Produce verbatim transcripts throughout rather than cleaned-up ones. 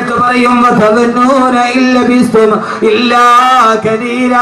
എന്നിട്ട് പറയും വതദുന്നൂന ഇല്ല ബിസ്തും ഇല്ലാ കദീരാ.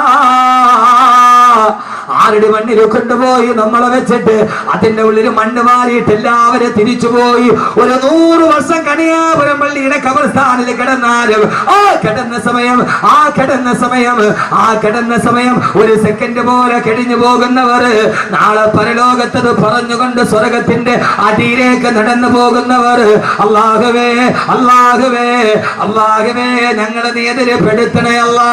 ആരുടെ മണ്ണിൽ കൊണ്ടുപോയി നമ്മളെ വെച്ചിട്ട് അതിന്റെ ഉള്ളിൽ മണ്ണ് മാറിയിട്ട് എല്ലാവരും തിരിച്ചുപോയി ഒരു നൂറ് വർഷം കണിയാപുരം പള്ളിയുടെ കബർസ്ഥാനിൽ കിടന്നാലും ആ കിടന്ന സമയം ആ കിടന്ന സമയം ആ കിടന്ന സമയം ഒരു സെക്കൻഡ് പോലെ കഴിഞ്ഞു പോകുന്നവർ നാളെ പരലോകത്തത് പറഞ്ഞുകൊണ്ട് സ്വർഗത്തിന്റെ അടിയിലേക്ക് നടന്നു പോകുന്നവർ അല്ലാഹുവേ അല്ലാഹുവേ അല്ലാഹുവേ ഞങ്ങളെ നീ എതിരെപ്പെടുത്തണേ അല്ലാ.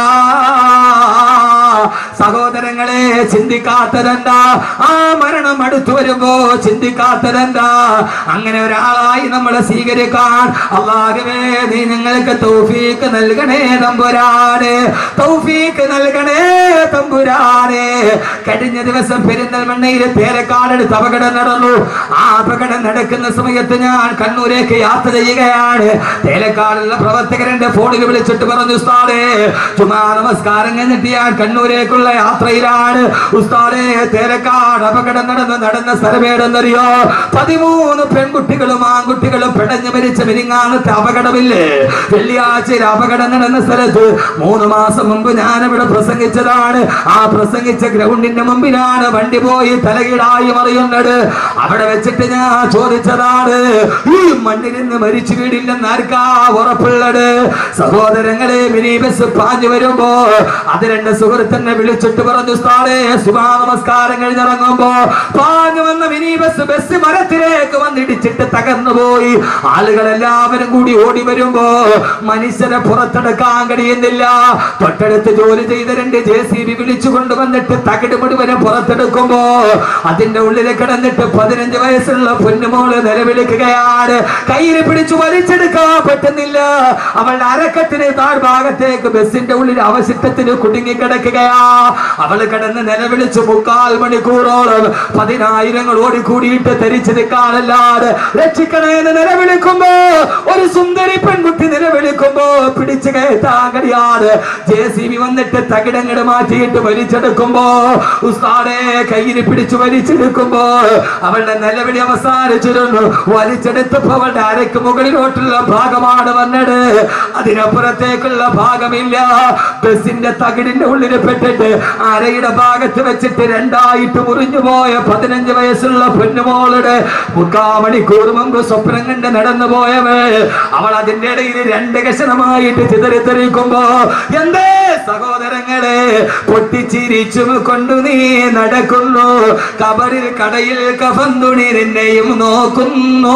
സഹോദരങ്ങളെ ചിന്തിക്കാത്തതെന്താ? ആ മരണം അടുത്തു വരുമ്പോ ചിന്തിക്കാത്തതെന്താ? അങ്ങനെ ഒരാളായി നമ്മളെ സ്വീകരിക്കാൻ അല്ലാഹുവേ നീ ഞങ്ങൾക്ക് തൗഫീഖ് നൽകണേ തമ്പുരാനെ, തൗഫീഖ് നൽകണേ തമ്പുരാനെ. കഴിഞ്ഞ ദിവസം പെരിന്തൽമണ്ണയിൽ തേരക്കാടെടുത്ത് അപകടം നടന്നു. ആ അപകടം നടക്കുന്ന സമയത്ത് ഞാൻ കണ്ണൂരേക്ക് യാത്ര ചെയ്യുകയാണ്. തേലക്കാടുള്ള പ്രവർത്തകരുടെ ഫോണിൽ വിളിച്ചിട്ട് പറഞ്ഞു, ഉസ്താദേ ജുമാ നമസ്കാരം കഴിഞ്ഞിട്ട് ഞാൻ കണ്ണൂരേക്കുള്ള യാത്രയിലാണ്. ഉസ്താദേ തേരക്കാട് അപകടം നടന്ന് നടന്ന സ്ഥലമേടെന്നറിയോ? പതിമൂന്ന് പെൺകുട്ടികളും ആൺകുട്ടികളും പിടഞ്ഞു മരിച്ച മിനിങ്ങാനത്തെ അപകടമില്ലേ? വെള്ളിയാഴ്ചയിൽ അപകടം നടന്ന സ്ഥലത്ത് മൂന്ന് മാസം മുമ്പ് ഞാൻ ഇവിടെ പ്രസംഗിച്ചതാണ്. ആ പ്രസംഗിച്ച ഗ്രൗണ്ടിന്റെ മുമ്പിലാണ് വണ്ടി പോയി തലകീടായി മറിയുന്നത്. അവിടെ വെച്ചിട്ട് ഞാൻ ചോദിച്ചതാണ്, ഈ മണ്ണിൽ നിന്ന് മരിച്ചു വീടില്ലെന്ന് ആർക്കാ ഉറപ്പുള്ളത്? സഹോദരങ്ങളെ മിനി ബസ് പാഞ്ഞു വരുമ്പോ അത് രണ്ട് സുഹൃത്തിനെ വിളിച്ചിട്ട് പറഞ്ഞു, ഉസ്താദേ സുബഹ നമസ്കാരം കഴിഞ്ഞിറങ്ങുമ്പോ പാഞ്ഞു വന്ന മിനി ബസ് ബസ് മരത്തിലേക്ക് വന്നിടിച്ചിട്ട് തകർന്നു പോയി. ആളുകളെല്ലാവരും കൂടി ഓടി വരുമ്പോ മനുഷ്യരെ പുറത്തെടുക്കാൻ കഴിയുന്നില്ല. തൊട്ടടുത്ത് ജോലി ചെയ്ത രണ്ട് ജെ സി ബി വിളിച്ചു കൊണ്ടുവന്നിട്ട് തകിട് മുഴുവനും പുറത്തെടുക്കുമ്പോ അതിന്റെ ഉള്ളിൽ കിടന്നിട്ട് പതിനഞ്ച് വയസ്സുള്ള പൊന്നുമോള് നിലവിളിക്കുകയാണ്. കയ്യിൽ പിടിച്ചു വലിച്ചെടുക്കാൻ പറ്റുന്നില്ല. അവളുടെ അരക്കത്തിന് താഴ്ഭാഗത്തേക്ക് ബസിന്റെ ഉള്ളിൽ അവശിഷ്ടത്തിന് കുടുങ്ങി കിടക്കുകയാ. അവള് കിടന്ന് നിലവിളിച്ചു മുക്കാൽ മണിക്കൂറോളം പതിനായിരങ്ങൾ ഓടിക്കൂടിയിട്ട് ധരിച്ചു നിൽക്കാനല്ലാതെ രക്ഷിക്കണേന്ന് നിലവിളിക്കുമ്പോ ഒരു സുന്ദരി പെൺകുട്ടി നിലവിളിക്കുമ്പോ പിടിച്ചു കയറ്റാൻ കഴിയാതെ ജെ സി ബി വന്നിട്ട് തകിടങ്ങട് മാറ്റിയിട്ട് വലിച്ചെടുക്കുമ്പോ ഉസ്താദേ കയ്യിൽ പിടിച്ചു വലിച്ചെടുക്കുമ്പോ അവളുടെ നിലവിളി അവസാനിച്ചിരുന്നു. വലിച്ചെടുത്തപ്പോ അവളുടെ അരക്ക് മുകളിലോട്ടുള്ള ഭാഗമാണ് വന്നത്, അതിനപ്പുറത്തേക്കുള്ള ഭാഗമില്ല. ബസിന്റെ തകിടിന്റെ ഉള്ളിൽ പെട്ടിട്ട് അരയുടെ ഭാഗത്ത് വെച്ചിട്ട് രണ്ടായിട്ട് മുറിഞ്ഞു പോയ പതിനഞ്ച് വയസ്സുള്ള പൊന്നുമോളുടെ മുക്കാ മണിക്കൂർ മുമ്പ് സ്വപ്നം കണ്ട് നടന്നു പോയവേ അവൾ അതിന്റെ ഇടയിൽ രണ്ട് കഷണമായിട്ട് ചിതറിത്തെറിക്കുമ്പോ എന്തേ സഹോദരങ്ങളെ പൊട്ടിച്ചിരിച്ചും കൊണ്ടു നീ നടക്കുന്നു. കബറിൽ കടയിൽ കഫന്തുണി നിന്നെയും നോക്കുന്നു.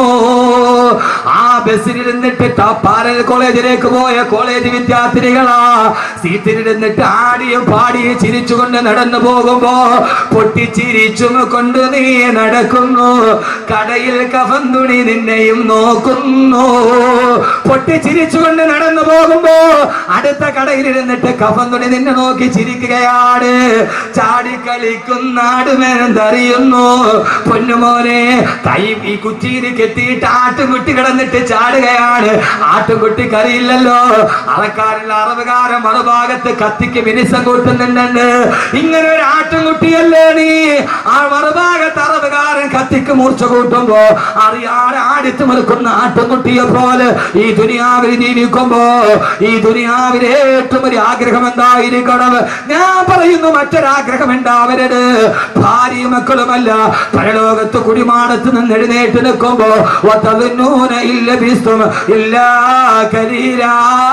ആ ബസ്സിലിരുന്നിട്ട് പാരൽ കോളേജിലേക്ക് പോയ കോളേജ് വിദ്യാർത്ഥിനികളാ സീറ്റിലിരുന്നിട്ട് ആടിയും പാടിയും ചിരിച്ചുകൊണ്ട് നടന്നു പോകുമ്പോ പൊട്ടിച്ചിരിച്ചും കൊണ്ട് നീ നടക്കുന്നു. കടയിൽ കഫന്തുണി നിന്നെയും നോക്കുന്നു. പൊട്ടിച്ചിരിച്ചുകൊണ്ട് നടന്നു പോകുമ്പോ അടുത്ത കടയിലിരുന്നിട്ട് കഫന്തുണി നിന്നെ നോക്കി ചിരിക്കുകയാണ്. ചാടിക്കളിക്കുന്ന ആടുമെന്തറിയുന്നു പൊന്നുമോനെ. കൈ ഈ കുറ്റിയിൽ കെട്ടിയിട്ട് ആട്ടുകുട്ടി കിടന്നിട്ട് ചാടുകയാണ്. ആട്ടുകുട്ടിക്ക് അറിയില്ലല്ലോ അറക്കാരുള്ള അറവുകാരൻ മറുഭാഗത്ത് കത്തിക്ക് മിനിസം കൂട്ടുന്നുണ്ട്. ഇങ്ങനെ ഒരു ആട്ടുംകുട്ടിയല്ലേ നീ? ആ മറുഭാഗത്ത് അറവുകാരൻ കത്തിക്ക് മൂർച്ച കൂട്ടുമ്പോ അറിയാതെ ആടിച്ചു നിൽക്കുന്ന ആട്ടുംകുട്ടിയെ പോലെ ഈ ദുനിയാവിൽ ജീവിക്കുമ്പോ ഈ ദുനിയാവിൽ ഏറ്റവും ഒരു ആഗ്രഹം എന്തായിരിക്കണം? ഞാൻ പറയുന്നു മറ്റൊരാഗ്രഹം ഉണ്ടാവരുത്. ഭാര്യയും മക്കളുമല്ല, പരലോകത്ത് കുടിമാടത്ത് നിന്ന് എഴുന്നേറ്റ് നിൽക്കുമ്പോ വതദുന്നൂന ഇല്ല ബിസ്തും ഇല്ലാ കലീലാ.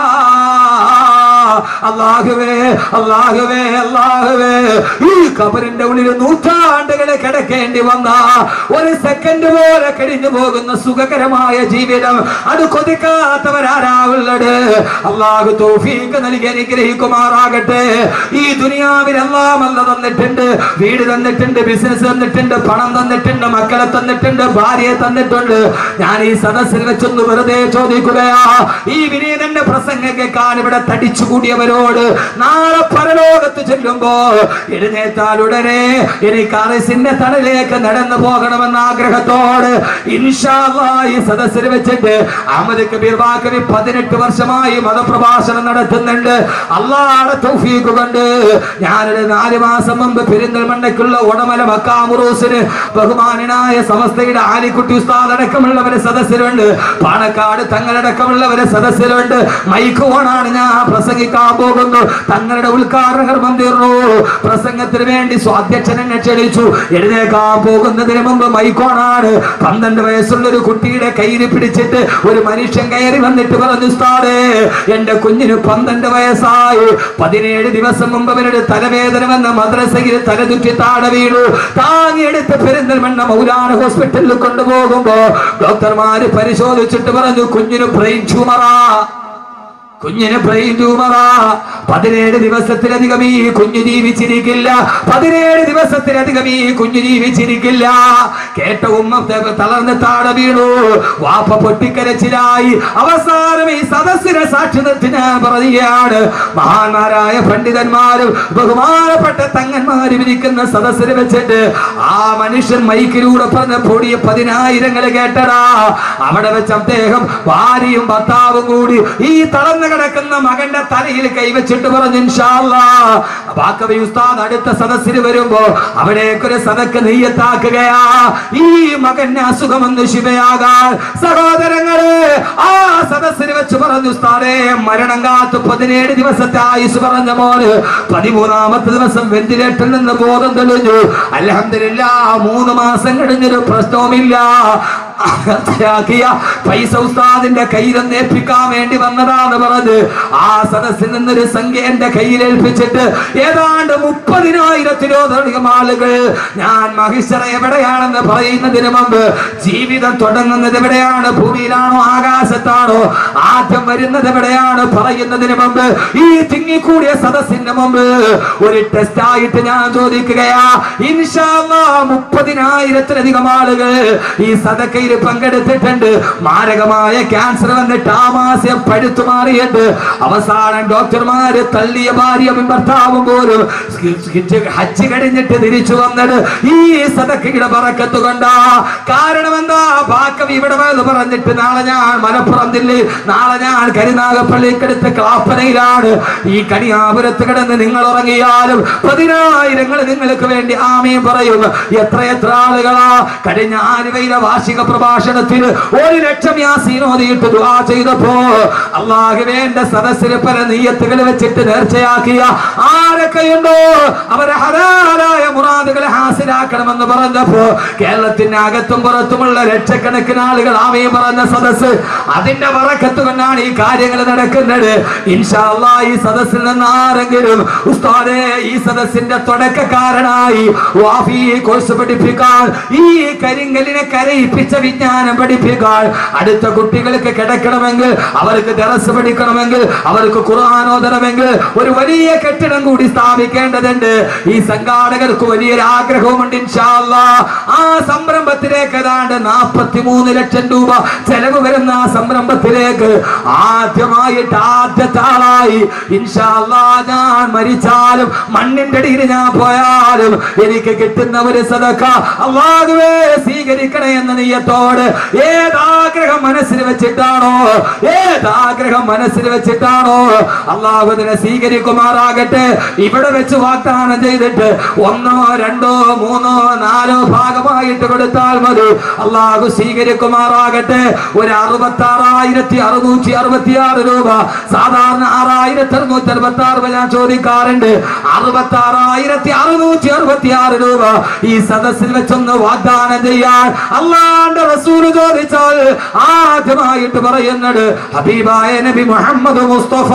അല്ലാഹുവേ അല്ലാഹുവേ അല്ലാഹുവേ ഈ ഖബറിന്റെ ഉള്ളിൽ നൂറ്റാണ്ടുകളെ കിടക്കേണ്ടി വന്ന ഒരു സെക്കൻഡ് പോലെ കഴിഞ്ഞു പോകുന്ന സുഖകരമായ ജീവിതം അത് കൊതിക്കാത്തവരാരാവുള്ളത്? അല്ലാഹു തൗഫീഖ് നൽകി അനുഗ്രഹിക്കുമാറാകട്ടെ. ഈ ദുനിയാവിൽ എല്ലാം അല്ല തന്നിട്ടുണ്ട്. വീട് തന്നിട്ടുണ്ട്, ബിസിനസ് തന്നിട്ടുണ്ട്, പണം തന്നിട്ടുണ്ട്, മക്കളെ തന്നിട്ടുണ്ട്, ഭാര്യയെ തന്നിട്ടുണ്ട്. ഞാൻ ഈ സദസ്സിൽ വെച്ചൊന്ന് വെറുതെ ചോദിക്കുകയാ, ഈ വിനീതന്റെ പ്രസംഗം കേൾക്കാൻ ഇവിടെ തടിച്ചുകൂടി ചൂണ്ടിയവരോട് നാളെ പരലോകത്ത് ചെല്ലുമ്പോ എഴുന്നേറ്റാൽ ഉടനെ എനിക്ക് അറിസിന്റെ തണലിലേക്ക് നടന്നു പോകണമെന്ന ആഗ്രഹത്തോട് ഇൻഷാ അല്ലാഹ് ഈ സദസ്സിൽ വെച്ചിട്ട് അഹമ്മദ് കബീർ ബാക്കവി പതിനെട്ട് വർഷമായി മതപ്രഭാഷണം നടത്തുന്നുണ്ട്. അല്ലാഹുവിന്റെ തൗഫീഖ് കൊണ്ട് ഞാനൊരു നാല് മാസം മുമ്പ് പെരിന്തൽമണ്ണയ്ക്കുള്ള ഉടമല മക്കാമുറൂസിന് ബഹുമാനായ സമസ്തയുടെ ആലിക്കുട്ടി ഉസ്താദ് അടക്കമുള്ളവരെ സദസ്സിലുണ്ട്, പാണക്കാട് തങ്ങളടക്കമുള്ളവരെ സദസ്സിലുണ്ട്. മൈക്ക് ഓണാണ്, ഞാൻ പ്രസംഗിക്കാൻ പോകുന്നു. തങ്ങളുടെ ഉദ്ഘാടന കർമ്മം തീർന്നു. പ്രസംഗത്തിന് വേണ്ടി സ്വാധ്യക്ഷൻ എന്നെ ക്ഷണിച്ചു. എഴുന്നേക്കാൻ പോകുന്നതിന് മുമ്പ് മൈക്കോണാണ്. പന്ത്രണ്ട് വയസ്സുള്ള ഒരു കുട്ടിയുടെ കയ്യിൽ പിടിച്ചിട്ട് ഒരു മനുഷ്യൻ കയറി വന്നിട്ട് പറഞ്ഞു, ഉസ്താദേ എന്റെ കുഞ്ഞിന് പന്ത്രണ്ട് വയസ്സായി, പതിനേഴ് ദിവസം മുമ്പ് അവരുടെ തലവേദന വന്ന മദ്രസയിൽ തലതുറ്റി താഴെ വീണു. താങ്ങിയെടുത്ത് പെരിന്തൽമണ്ണ മൗലാന ഹോസ്പിറ്റലിൽ കൊണ്ടുപോകുമ്പോ ഡോക്ടർമാര് പരിശോധിച്ചിട്ട് പറഞ്ഞു, കുഞ്ഞിന് ബ്രെയിൻ ട്യൂമറാ, കുഞ്ഞിന് ബ്രെയിൻ ട്യൂമറാ. പതിനേഴ് ദിവസത്തിലധികം ഈ കുഞ്ഞു ജീവിച്ചിരിക്കില്ല, പതിനേഴ് ദിവസത്തിലധികം ഈ കുഞ്ഞു ജീവിച്ചിരിക്കില്ല. കേട്ട ഉമ്മ തളർന്ന് താഴെ വീണു. വാപ്പ പൊട്ടിക്കരച്ചിലായി. അവസാനം ഈ സദസ്സിനെ സാക്ഷി നിർത്തി ഞാൻ പറയുകയാണ്, മഹാന്മാരായ പണ്ഡിതന്മാരും ബഹുമാനപ്പെട്ട തങ്ങന്മാരും ഇരിക്കുന്ന സദസ്സിൽ വെച്ചിട്ട് ആ മനുഷ്യൻ മൈക്കിലൂടെ പറഞ്ഞ പൊടിയ പതിനായിരങ്ങൾ കേട്ടടാ. അവിടെ വെച്ച് അദ്ദേഹം ഭാര്യയും ഭർത്താവും കൂടി ഈ തളർന്ന് കിടക്കുന്ന മകന്റെ തലയിൽ കൈവച്ചിട്ട് പറഞ്ഞു, ഇൻഷാ അല്ലാഹ് ബാക്കവി ഉസ്താദ് അടുത്ത സദസ്സിൽ വരുമ്പോ അവിടേക്കൊരു സദക്ക് നെയ്യത്താക്കുകയാ, ഈ മകന്റെ അസുഖമൊന്ന് ശിവയാകാൻ. സഹോദരങ്ങളെ, ആ സദസ്സിൽ വെച്ച് പറഞ്ഞു, ഉസ്താദേ മരണം കാത്ത് പതിനേഴ് ദിവസത്തെ ആയുസ് പറഞ്ഞ മോന് പതിമൂന്നാമത്തെ ദിവസം വെന്റിലേറ്ററിൽ നിന്ന് ബോധം തെളിഞ്ഞു. അൽഹംദുലില്ലാഹ് മൂന്ന് മാസം കഴിഞ്ഞൊരു പ്രശ്നവുമില്ല. പൈസ ഉസ്താദിന്റെ കയ്യിലൊന്ന് ഏൽപ്പിക്കാൻ വേണ്ടി വന്നതാന്ന് പറഞ്ഞ് ആ സദസ്സിൽ നിന്നൊരു സംഖ്യ എന്റെ കയ്യിൽ ഏൽപ്പിച്ചിട്ട് ഏതാണ്ട് മുപ്പതിനായിരത്തിലോടധികം ആളുകൾ ഞാൻ മഹിഷറ എവിടെയാണെന്ന് പറയുന്നതിന് മുമ്പ്, ജീവിതം തുടങ്ങുന്നത് എവിടെയാണ്, ഭൂമിയിലാണോ ആകാശത്താണോ, ആദ്യം വരുന്നത് എവിടെയാണ് പറയുന്നതിന് മുമ്പ് ഈ തിങ്ങിക്കൂടിയ സദസ്സിന്റെ മുമ്പ് ഒരു ടെസ്റ്റ് ആയിട്ട് ഞാൻ ചോദിക്കുകയാ, ഇൻഷാ അല്ലാഹ് മുപ്പതിനായിരത്തിലധികം ആളുകൾ ഈ സദക്കയിൽ പങ്കെടുത്തിട്ടുണ്ട്. മാരകമായ ക്യാൻസർ വന്നിട്ട് ആമാശയം പഴുത്തു മാറിയിട്ട് അവസാനം ഡോക്ടർമാര് തള്ളിയ ഭാര്യയും ഭർത്താവും പോലും ഹജ്ജ് കഴിഞ്ഞിട്ട് തിരിച്ചു വന്നത് ഈ സദക്കയുടെ ബറക്കത്ത് കൊണ്ടാ. കാരണം എന്താ, ബാക്കവി ഇവിടെ പറഞ്ഞിട്ട് നാളെ ഞാൻ മലപ്പുറം ജില്ലയിൽ, നാളെ ഞാൻ കരുനാഗപ്പള്ളിക്കടുത്ത് ക്ലാപ്പനയിലാണ്. ഈ കണിയാപുരത്ത് കിടന്ന് നിങ്ങൾ ഉറങ്ങിയാലും പതിനായിരങ്ങൾ നിങ്ങൾക്ക് വേണ്ടി ആമീൻ പറയും. എത്ര എത്ര ആളുകളാ കഴിഞ്ഞ ആലുവയിലെ വാർഷിക പ്രഭാഷണത്തിൽ ഒരു ലക്ഷം യാസീൻ ഓതിയിട്ട് ദുആ ചെയ്തപ്പോ അല്ലാഹുവേ എന്റെ സദസ്സിൽ പല നിയ്യത്തുകൾ വെച്ചിട്ട് നേർച്ചയാക്കിയ ആരൊക്കെയുണ്ടോ അവരെ ഹലാലായ മുറാദുകളെ ഹാസിലാക്കണമെന്ന് പറഞ്ഞപ്പോ കേരളത്തിന്റെ അകത്തും പുറത്തുമുള്ള ലക്ഷക്കണക്കിന് ആളുകൾ ആമീൻ പറഞ്ഞ സദസ്സ്, അതിന്റെ ബറക്കത്ത് കൊണ്ടാണ് ഈ കാര്യങ്ങൾ നടക്കുന്നത്. ഇൻഷാ അല്ലാഹ് ഈ സദസ്സിൽ നിന്ന് ആരെങ്കിലും ഉസ്താദേ ഈ സദസ്സിന്റെ തുടക്കക്കാരനായി വാഫി കോഴ്സ് പഠിപ്പിക്കാൻ, ഈ കരിങ്കലിനെ കരയിപ്പിച്ച വിജ്ഞാനം പഠിപ്പിക്കാൻ, അടുത്ത കുട്ടികൾക്ക് കിടക്കണമെങ്കിൽ, അവർക്ക് ദറസ് പഠിക്കണമെങ്കിൽ, അവർക്ക് ഖുർആൻ ഓതണമെങ്കിൽ ഒരു വലിയ കെട്ടിടം കൂടി സ്ഥാപിക്കേണ്ടതുണ്ട്. ഈ സംഘാടകർക്ക് വലിയൊരു ആഗ്രഹവുമുണ്ട്. ഇൻഷാ അല്ലാഹ് ആ സംരംഭത്തിലേക്ക് ഏതാണ്ട് നാൽപ്പത്തി മൂന്ന് ലക്ഷം രൂപ ചെലവ് വരുന്ന ആ സംരംഭത്തിലേക്ക് ആദ്യമായിട്ട് ആദ്യത്തെ ആളായി ഇൻഷാ അല്ലാഹ് ഞാൻ മരിച്ചാലും മണ്ണിന്റെ അടിയിൽ ഞാൻ പോയാലും എനിക്ക് കിട്ടുന്ന ഒരു സദക്ക അല്ലാഹുവേ സ്വീകരിക്കണേ എന്ന നിയ്യത്തോട് ഏതാഗ്രഹം മനസ്സിൽ വെച്ചിട്ടാണോ ഏതാഗ്രഹം മനസ്സിൽ വെച്ചിട്ടാണോ അല്ലാഹു അതിനെ സ്വീകരിക്കുമാറാകട്ടെ. ഇവിടെ വെച്ച് വാഗ്ദാനം ചെയ്തിട്ട് ഒന്നോ രണ്ടോ മൂന്നോ നാലോ ഭാഗമായിട്ട് കൊടുത്താൽ മതി, അല്ലാഹു സ്വീകരിക്കുമാറാകട്ടെ. ഒരു അറുപത്തി ആറായിരത്തി അറുന്നൂറ്റി അറുപത്തി ആറ് രൂപ, സാധാരണ ആറായിരത്തി അറുന്നൂറ്റി അറുപത്തി ആറ് രൂപ ഞാൻ ചോദിക്കാറുണ്ട്. അറുപത്തി ആറായിരത്തി അറുന്നൂറ്റി അറുപത്തി ആറ് രൂപ ഈ സദസ്സിൽ വെച്ചൊന്ന് വാഗ്ദാനം ചെയ്യാൻ അല്ലാഹുവിന്റെ റസൂൽ ചോദിച്ചാൽ ആദ്യമായിട്ട് പറയുന്നത് ഹബീബായ നബി മുഹമ്മദ് മുസ്തഫ,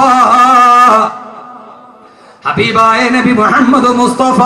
ഹബീബായ നബി മുഹമ്മദ് മുസ്തഫ,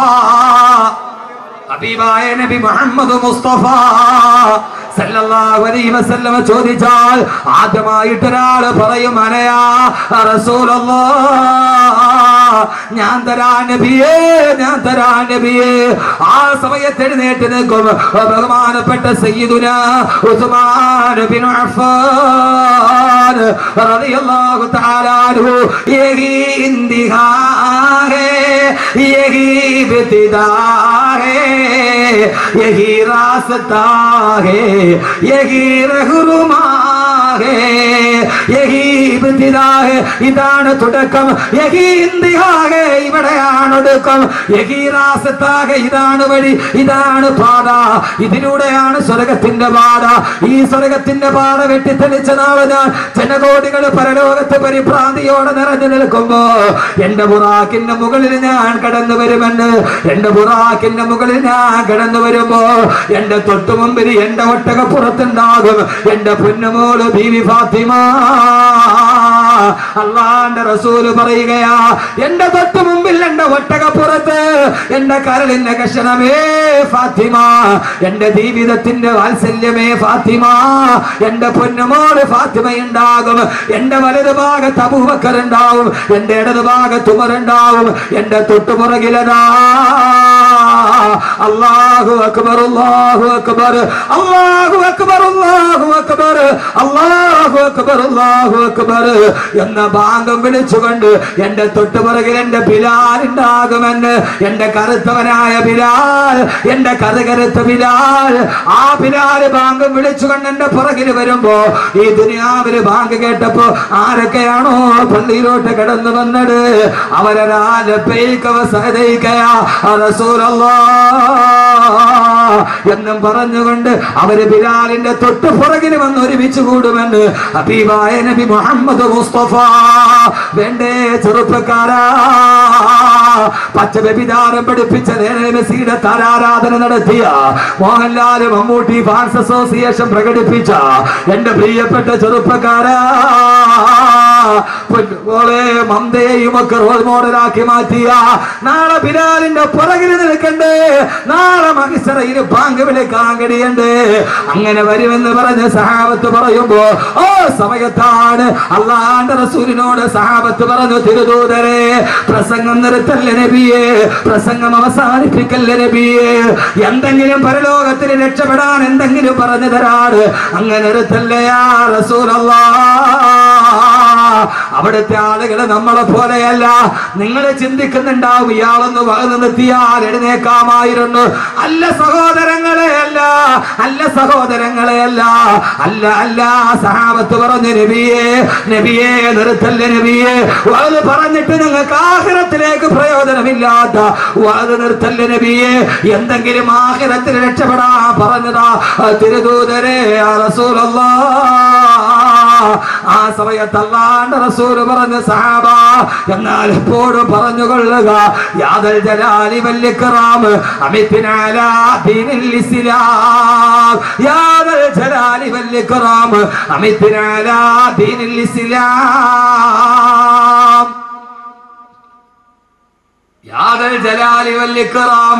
ഹബീബായ നബി മുഹമ്മദ് മുസ്തഫ സല്ലല്ലാഹു അലൈഹി വസല്ലം ചോദിച്ചാൽ ആദ്യമായിട്ട് ഒരാൾ പറയും അനയാ റസൂലുള്ളാഹ്. ഞാൻ തരാ നബിയേ, ഞാൻ തരാ നബിയേ. ആ സമയത്ത് എഴുന്നേറ്റ് നിൽക്കും ബഹുമാനപ്പെട്ട സയ്യിദുനാ ഉസ്മാൻ ബിൻ അഫ്ഫാൻ റളിയല്ലാഹു തആല അൻഹു. യഹി ഇന്തിഹാ ഹേ, യഹി ഇബ്തിദാ ഹേ, യഹി റാസ്താ ഹേ, യഹി റഹ്റുമാ ഹേ, യഹി ഇബ്തിദാ ഹേ, ഇതാണ് തുടക്കം. യഹി ഇന്തിഹാ ഹേ, ഇവിടെയാണ് ഒടുക്കം. യഹി റാസ്താ ഹേ, ഇതാണ് വഴി, ഇതാണ് പാത, ഇതിലൂടെയാണ് സ്വർഗത്തിന്റെ പാത. ഈ സ്വർഗത്തിന്റെ പാത വെട്ടിത്തെളിച്ച നാളെ ഞാൻ ജനകോടികൾ പരലോകത്ത് പരിഭ്രാന്തിയോടെ നിറഞ്ഞു നിൽക്കുമ്പോ എന്റെ ബുറാക്കിന്റെ മുകളിൽ ഞാൻ കടന്നു വരുമെന്ന്, എന്റെ ബുറാക്കിന്റെ മുകളിൽ ഞാൻ കടന്നു വരുമ്പോ എന്റെ തൊട്ടു മുമ്പിൽ എന്റെ ഒട്ടകപ്പുറത്തുണ്ടാകും എന്റെ പൊന്നുമോള് ബീവി ഫാത്തിമ. അള്ളാന്റെ റസൂല് പറയുകയാ, എന്റെ തൊട്ടു മുമ്പിൽ എന്റെ ഒട്ടകപ്പുറത്ത് എന്റെ കരളിന്റെ കഷണമേ ഫാത്തിമ, എന്റെ ജീവിതത്തിന്റെ വാത്സല്യമേ ഫാത്തിമ, എന്റെ പൊന്നുമോള് ഫാത്തിമ ഉണ്ടാകും. എന്റെ വലതു ഭാഗത്ത് അബൂബക്കർ ഉണ്ടാവും, എന്റെ ഇടതു ഭാഗത്ത് ഉമർ ഉണ്ടാവും, എന്റെ തൊട്ടുപുറകിലതാ അല്ലാഹു അക്ബർ, അല്ലാഹു അക്ബർ, അല്ലാഹു അക്ബർ, അല്ലാഹു അക്ബർ, അല്ലാഹു അക്ബർ, അല്ലാഹു അക്ബർ എന്ന ബാങ്കം വിളിച്ചുകൊണ്ട് എന്റെ തൊട്ടുപുറകിൽ എന്റെ ബിലാൽ ഉണ്ടാകുമെന്ന്. എന്റെ കറുത്തവനായ ബിലാൽ, എന്റെ കറുകറുത്ത ബിലാൽ, ആ ബിലാൽ ബാങ്കം വിളിച്ചുകൊണ്ട് എന്റെ പുറകിൽ വരുമ്പോ ഈ ദുനിയാവില് ബാങ്ക് കേട്ടപ്പോ ആരൊക്കെയാണോ പള്ളിയിലോട്ട് കടന്നു വന്നത് എന്നും പറഞ്ഞുകൊണ്ട് അവര് ബിലാലിന്റെ തൊട്ട് പുറകിൽ വന്ന് ഒരുമിച്ച് കൂടുമെന്ന് ഹബീബായ നബി മുഹമ്മദ് മുസ്തഫ. വേണ്ടേ ചെറുപ്പക്കാരാ, പച്ച വ്യഭിചാരം പഠിപ്പിച്ച മെസ്സിയുടെ താരാരാധന നടത്തിയ മോഹൻലാൽ മമ്മൂട്ടി ഫാൻസ് അസോസിയേഷൻ പ്രകടിപ്പിച്ച എന്റെ പ്രിയപ്പെട്ട ചെറുപ്പക്കാരാ, പോലെ മന്ദയും ഒക്കെ റോൾ മോഡലാക്കി മാറ്റിയ നാളെ ബിലാലിന്റെ പുറകിൽ നിൽക്കണ്ടേ, നാളെ മഹിസറയിൽ ബാങ്ക് വിളിക്കാൻ കഴിയണ്ടേ. അങ്ങനെ വരുമെന്ന് പറഞ്ഞ് സഹാബത്ത് പറയുമ്പോ ഓ സമയത്താണ് അള്ളാന്റെ റസൂലിനോട് സഹാബത്ത് പറഞ്ഞു, തിരുദൂതരെ പ്രസംഗം നിർത്തല്ലേ നബിയെ, പ്രസംഗം അവസാനിപ്പിക്കല്ലേ നബിയെ, എന്തെങ്കിലും പരലോകത്തിൽ രക്ഷപ്പെടാൻ എന്തെങ്കിലും പറഞ്ഞു തരാണ്, അങ്ങനെ നിർത്തല്ലേ യാ റസൂലല്ലാഹ്. അവിടുത്തെ ആളുകള് നമ്മളെ പോലെയല്ല. നിങ്ങൾ ചിന്തിക്കുന്നുണ്ടാവും ഇയാളൊന്ന് വകന്നു നിർത്തിയാൽ എഴുന്നേക്കാമായിരുന്നു. അല്ല സഹോദരങ്ങളെ, അല്ല അല്ല സഹോദരങ്ങളെ, അല്ല അല്ല അല്ല സഹാബത്ത് പറഞ്ഞു, നബിയെ നബിയെ നിർത്തല്ലേ നബിയെ, അത് പറഞ്ഞിട്ട് നിങ്ങൾക്ക് ആഖിറത്തിലേക്ക് പ്രയോജനമില്ലാത്ത അത് നിർത്തല്ലേ നബിയെ, എന്തെങ്കിലും ആഖിറത്തിൽ രക്ഷപ്പെടാൻ പറഞ്ഞതാ തിരുദൂതരെ റസൂലല്ലാഹ്. ആ സമയത്ത് അല്ലാഹുവിന്റെ റസൂൽ പറഞ്ഞ സഹാബ, എന്നാൽ എപ്പോഴും പറഞ്ഞുകൊള്ളുക, യാദൽ ജലാലി വൽ ഇക്റാം അമിത്നാ അലാ ദീനിൽ ഇസ്ലാം, യാദൽ ജലാലി വൽ ഇക്റാം അമിത്നാ അലാ ദീനിൽ ഇസ്ലാം, യാദൽ ജലാലി വൽ ഇക്റാം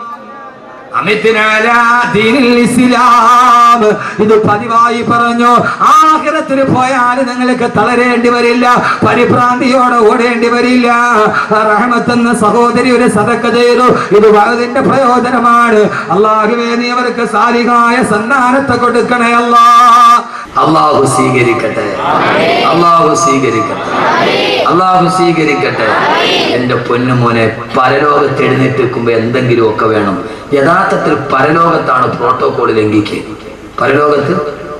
ഇത് പതിവായി പറഞ്ഞു. ആഖിറത്തിൽ പോയാൽ നിങ്ങൾക്ക് തളരേണ്ടി വരില്ല, പരിഭ്രാന്തിയോടെ ഓടേണ്ടി വരില്ല. റഹ്മത്തെന്ന സഹോദരി ഒരു സദഖ ചെയ്തു, ഇത് വഅദിന്റെ പ്രയോജനമാണ്. അല്ലാഹുവേ നീ അവർക്ക് സാലിഹായ സന്താനത്തെ കൊടുക്കണേ അല്ലാഹ്. അല്ലാഹു സ്വീകരിക്കട്ടെ, അല്ലാഹു സ്വീകരിക്കട്ടെ, അല്ലാഹു സ്വീകരിക്കട്ടെ. എന്റെ പൊന്നുമോനെ, പരലോകത്ത് എഴുന്നേൽക്കുമ്പോ എന്തെങ്കിലും ഒക്കെ വേണം. യഥാർത്ഥത്തിൽ പരലോകത്താണ് പ്രോട്ടോകോൾ ലംഘിക്കുക. പരലോകത്ത്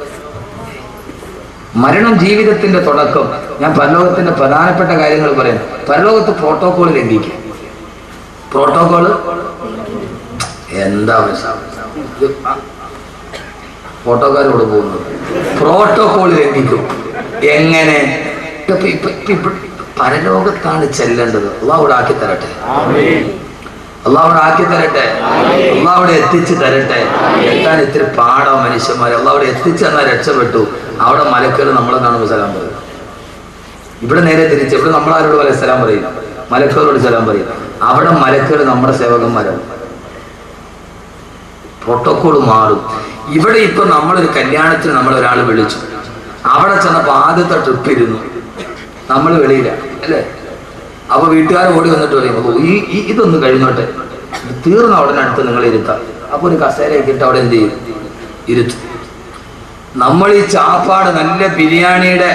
മരണം ജീവിതത്തിന്റെ തുടക്കം. ഞാൻ പരലോകത്തിന്റെ പ്രധാനപ്പെട്ട കാര്യങ്ങൾ പറയാം. പരലോകത്ത് പ്രോട്ടോകോൾ ലംഘിക്കുക. പ്രോട്ടോകോള് എന്താ ഫോട്ടോക്കാരോട് പോകുന്നത്? പ്രോട്ടോകോൾ ലംഘിക്കും. എങ്ങനെ? പരലോകത്താണ് ചെല്ലേണ്ടത്. അള്ളാഹുവിടെ ആക്കി തരട്ടെ, അള്ളാഹുവിടെ ആക്കി തരട്ടെ, അള്ളാഹുവിടെ എത്തിച്ചു തരട്ടെ. എത്താൻ ഇത്തിരി പാടാ മനുഷ്യന്മാരെ. അള്ളാഹുവിടെ എത്തിച്ചെന്നാൽ രക്ഷപ്പെട്ടു. അവിടെ മലക്കുകൾ നമ്മളെ കാണുമ്പോൾ സലാം പറയും. ഇവിടെ നേരെ തിരിച്ച്, ഇവിടെ നമ്മളാരോട് പോലെ സലാം പറയും, മലക്കുകളോട് സലാം പറയും. അവിടെ മലക്കുകൾ നമ്മുടെ സേവകന്മാരാണ്. പ്രോട്ടോകോൾ മാറും. ഇവിടെ ഇപ്പൊ നമ്മളൊരു കല്യാണത്തിന് നമ്മളൊരാൾ വിളിച്ചു, അവിടെ ചെന്നപ്പോ ആദ്യത്തെ ട്രിപ്പ് ഇരുന്നു, നമ്മൾ വെളിയില്ല അല്ലേ? അപ്പൊ വീട്ടുകാർ ഓടി വന്നിട്ട് പറയും ഈ ഇതൊന്ന് കഴിഞ്ഞോട്ടെ, തീർന്ന ഉടനെ അടുത്ത് നിങ്ങൾ ഇരുത്താം. അപ്പൊ ഒരു കസേരയൊക്കെ ഇട്ട് അവിടെ എന്ത് ചെയ്യും, ഇരുത്തും. നമ്മൾ ഈ ചാപ്പാട് നല്ല ബിരിയാണിയുടെ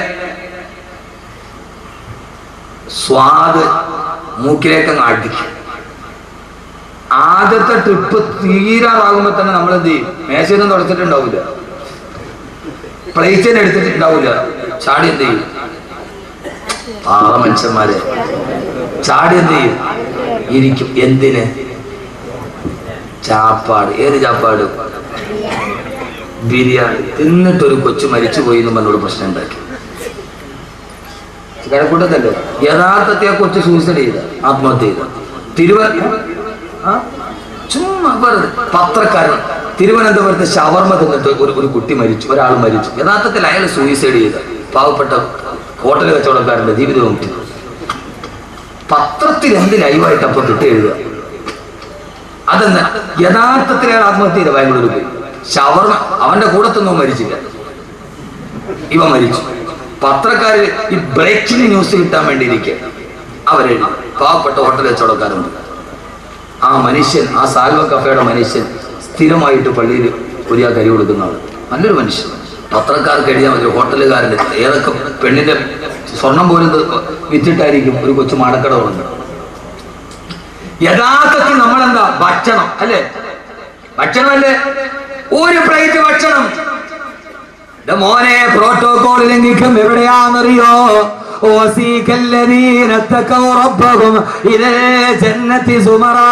സ്വാദ് മൂക്കിലേക്കങ്ങ് അടുപ്പിക്കും. ആദ്യത്തെ ട്രിപ്പ് തീരാറാകുമ്പോ തന്നെ നമ്മൾ എന്ത് ചെയ്യും, മേശയൊന്നും തുടച്ചിട്ടുണ്ടാവില്ല, പ്ലേറ്റിന് എടുത്തിട്ടുണ്ടാവില്ല, ചാടി എന്ത് ചെയ്യും, പാവ മനുഷ്യന്മാരെ ചാടി എന്ത് ചെയ്യും, ഇരിക്കും. എന്തിന്? ചാപ്പാട്. ഏത് ചാപ്പാട്? ബിരിയാണി. തിന്നിട്ടൊരു കൊച്ചു മരിച്ചുപോയി എന്ന് പറഞ്ഞോട് പ്രശ്നം ഉണ്ടാക്കി. കഴക്കൂട്ടത്തല്ലേ യഥാർത്ഥത്തെ ആ കൊച്ചു സൂസൈഡ് ചെയ്ത, ആത്മഹത്യ ചെയ്ത. തിരുവനന്തപുരം ചുമ്മാ വെറുതെ പത്രക്കാരൻ തിരുവനന്തപുരത്ത് ഷവർമ തിന്നിട്ട് ഒരു ഒരു കുട്ടി മരിച്ചു, ഒരാൾ മരിച്ചു. യഥാർത്ഥത്തിൽ അയാൾ സൂയിസൈഡ് ചെയ്ത പാവപ്പെട്ട ഹോട്ടൽ കച്ചവടക്കാരന്റെ ജീവിതവും കിട്ടി. പത്രത്തിൽ എന്ത് ലൈവായിട്ട് അപ്പൊ കിട്ടി എഴുതുക. അതെന്താ യഥാർത്ഥത്തിൽ അയാൾ ആത്മഹത്യ ചെയ്ത ബാംഗ്ലൂരിൽ പോയി. ഷവർമ അവന്റെ കൂടത്തൊന്നും മരിച്ചില്ല, ഇവ മരിച്ചു. പത്രക്കാര് ഈ ബ്രേക്കിംഗ് ന്യൂസ് കിട്ടാൻ വേണ്ടി ഇരിക്കുക അവരെഴുതി. പാവപ്പെട്ട ഹോട്ടൽ കച്ചവടക്കാരുണ്ട്. ആ മനുഷ്യൻ, ആ സാൽവ കഫേയുടെ മനുഷ്യൻ സ്ഥിരമായിട്ട് പള്ളിയിൽ ഒരു കരി കൊടുക്കുന്ന ആൾ, നല്ലൊരു മനുഷ്യൻ. പത്രക്കാർക്ക് എഴുതിയാൽ മതി ഹോട്ടലുകാരൻ്റെ ഏതൊക്കെ പെണ്ണിന്റെ സ്വർണം പോലും വിറ്റിട്ടായിരിക്കും ഒരു കൊച്ചു മാടക്കട തുടങ്ങുന്നത്. യഥാർത്ഥത്തിൽ നമ്മളെന്താ ഭക്ഷണം അല്ലേ, ഭക്ഷണമല്ലേ, ഒരു പ്ലേറ്റ് ഭക്ഷണം. മോനെ പ്രോട്ടോകോൾ ലംഘിക്കും എവിടെയാണെന്നറിയോ? വസീകല്ലദീന തഖവ റബ്ബഹും ഇലാ ജന്നതി സുമറാ.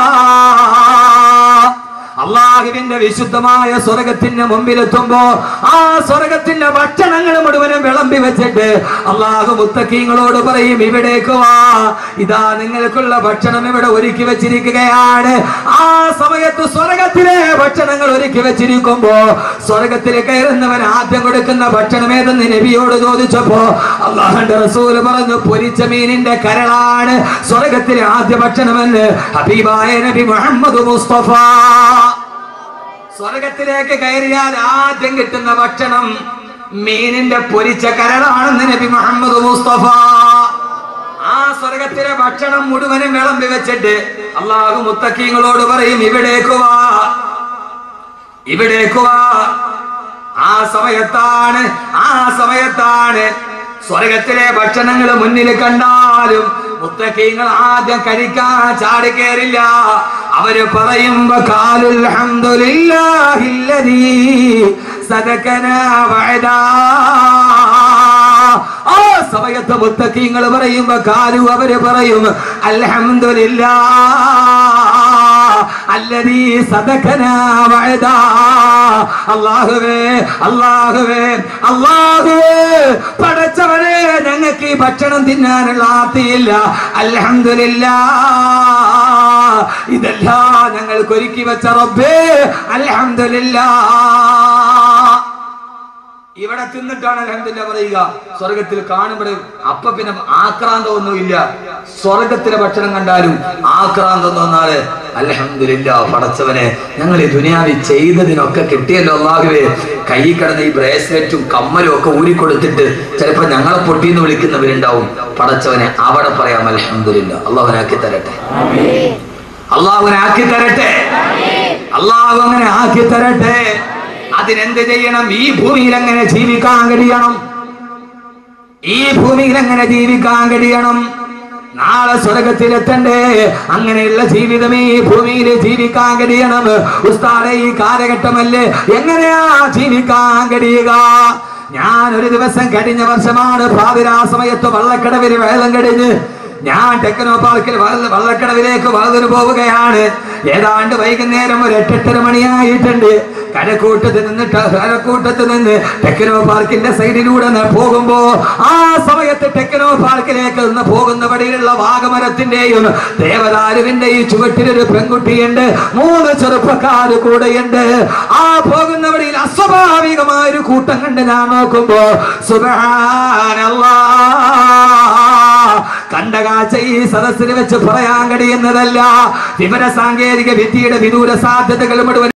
അള്ളാഹുവിന്റെ വിശുദ്ധമായ സ്വർഗത്തിന്റെ മുമ്പിലെത്തുമ്പോ ആ സ്വർഗത്തിന്റെ ഭക്ഷണങ്ങൾ മുഴുവനും വിളമ്പി വെച്ചിട്ട് അള്ളാഹു മുത്തഖീങ്ങളോട് പറയും, ഇവിടേക്ക് വാ, ഇതാ നിങ്ങൾക്കുള്ള ഭക്ഷണം ഇവിടെ ഒരുക്കി വെച്ചിരിക്കുകയാണ്. ആ സമയത്ത് സ്വർഗത്തിലെ ഭക്ഷണങ്ങൾ ഒരുക്കി വെച്ചിരിക്കുമ്പോ സ്വർഗത്തിൽ കയറുന്നവൻ ആദ്യം കൊടുക്കുന്ന ഭക്ഷണം ഏതെന്ന് നബിയോട് ചോദിച്ചപ്പോ അള്ളാഹുന്റെ റസൂൽ പറഞ്ഞു, പൊരിച്ച മീനിന്റെ കരളാണ് സ്വർഗത്തിലെ ആദ്യ ഭക്ഷണമെന്ന് ഹബീബായ നബി മുഹമ്മദ് മുസ്തഫ. സ്വർഗത്തിലേക്ക് കയറിയാൽ ആദ്യം കിട്ടുന്ന ഭക്ഷണം മീനിന്റെ പൊരിച്ച കരളാണെന്ന് നബി മുഹമ്മദ് മുസ്തഫ. ആ സ്വർഗത്തിലെ ഭക്ഷണം മുഴുവനും വിളമ്പി വെച്ചിട്ട് അള്ളാഹു മുത്തഖീങ്ങളോട് പറയും, ഇവിടേക്ക് വാ, ഇവിടേക്ക് വാ. ആ സമയത്താണ് ആ സമയത്താണ് സ്വർഗത്തിലെ ഭക്ഷണങ്ങൾ മുന്നിൽ കണ്ടാലും മുത്തഖീങ്ങൾ ആദ്യം കഴിക്കാൻ ചാടി കയറില്ല. അവര് പറയുമ്പോ ഖാലുൽ ഹംദുലില്ലാഹില്ലദീ സദഖനാ വഅദാ. ആ സമയത്ത് മുത്തഖീങ്ങൾ പറയുമ്പോ ഖാലു അവര് പറയും അൽഹംദുലില്ലാഹ് അല്ലദീ സദഖനാ വഅദാ. അല്ലാഹുവേ അല്ലാഹുവേ അല്ലാഹുവേ പടച്ചവനെ, ഞങ്ങൾക്ക് ഈ ഭക്ഷണം തിന്നാനുള്ള ആർത്തിയില്ല. അൽഹംദുലില്ലാഹ്, ഇതെല്ലാം ഞങ്ങൾക്ക് ഒരുക്കി വെച്ച റബ്ബേ അൽഹംദുലില്ലാഹ്. ഇവിടെ തിന്നിട്ടാണ് അൽഹംദുലില്ലാഹ് പറയുക. സ്വർഗത്തിൽ കാണുമ്പോൾ അപ്പൊ പിന്നെ ആക്രാന്തമൊന്നുമില്ല. സ്വർഗത്തിലെ ഭക്ഷണം കണ്ടാലും ആക്രാന്തം തോന്നാതെ അൽഹംദുലില്ലാഹ്, പടച്ചവനെ ഞങ്ങൾ ഈ ദുനിയാവിൽ ചെയ്തതിനൊക്കെ കിട്ടിയല്ലോ അല്ലാഹുവേ. കൈ കിടന്ന ഈ ബ്രേസ്ലെറ്റും കമ്മലും ഒക്കെ ഊരിക്കൊടുത്തിട്ട് ചിലപ്പോ ഞങ്ങളെ പൊട്ടിന്ന് വിളിക്കുന്നവരുണ്ടാവും. പടച്ചവനെ അവിടെ പറയാം അൽഹംദുലില്ലാഹ്. അള്ളാഹുനാക്കി തരട്ടെ, അള്ളാഹുനാക്കി തരട്ടെ, അള്ളാഹു അങ്ങനെ ആക്കി തരട്ടെ. അതിനെന്ത് ചെയ്യണം? ഈ ഭൂമിയിൽ എങ്ങനെ ജീവിക്കാൻ കഴിയണം? ഈ ഭൂമിയിൽ എങ്ങനെ ജീവിക്കാൻ കഴിയണം? നാളെ സ്വർഗത്തിലെത്തണ്ടേ? അങ്ങനെയുള്ള ജീവിതം ഈ ഭൂമിയിൽ ജീവിക്കാൻ കഴിയണം. ഉസ്താദേ, ഈ കാലഘട്ടമല്ലേ, എങ്ങനെയാ ജീവിക്കാൻ കഴിയുക? ഞാൻ ഒരു ദിവസം കഴിഞ്ഞ വർഷമാണ് പാതിരാ സമയത്ത് വള്ളക്കടവിൽ വെള്ളം കഴിഞ്ഞ് ഞാൻ ടെക്നോ പാർക്കിൽ വള്ളക്കടവിലേക്ക് വളർന്നു പോവുകയാണ്. ഏതാണ്ട് വൈകുന്നേരം ഒരു എട്ടെട്ടര മണിയായിട്ടുണ്ട്. കരക്കൂട്ടത്ത് നിന്നിട്ട് കരക്കൂട്ടത്ത് നിന്ന് ടെക്നോ പാർക്കിന്റെ സൈഡിലൂടെ പോകുമ്പോ ആ സമയത്ത് ടെക്നോ പാർക്കിലേക്ക് നിന്ന് പോകുന്ന വഴിയിലുള്ള വാഗമരത്തിന്റെയും ദേവദാരുവിന്റെയും ചുവട്ടിലൊരു പെൺകുട്ടിയുണ്ട്, മൂന്ന് ചെറുപ്പക്കാര് കൂടെയുണ്ട്. ആ പോകുന്ന വഴിയിൽ അസ്വാഭാവികമായ ഒരു കൂട്ടം കണ്ട് ഞാൻ നോക്കുമ്പോ സുബ്ഹാനല്ലാഹ്, കണ്ട കാഴ്ച ഈ സദസ്സിൽ വെച്ച് പറയാൻ കഴിയുന്നതല്ല. വിവര സാങ്കേതിക വിദ്യയുടെ വിദൂര സാധ്യതകൾ മുഴുവൻ